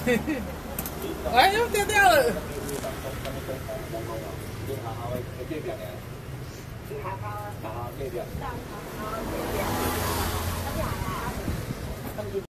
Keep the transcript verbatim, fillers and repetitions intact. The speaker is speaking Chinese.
哎，又掉掉了。 好好，好好，对掉。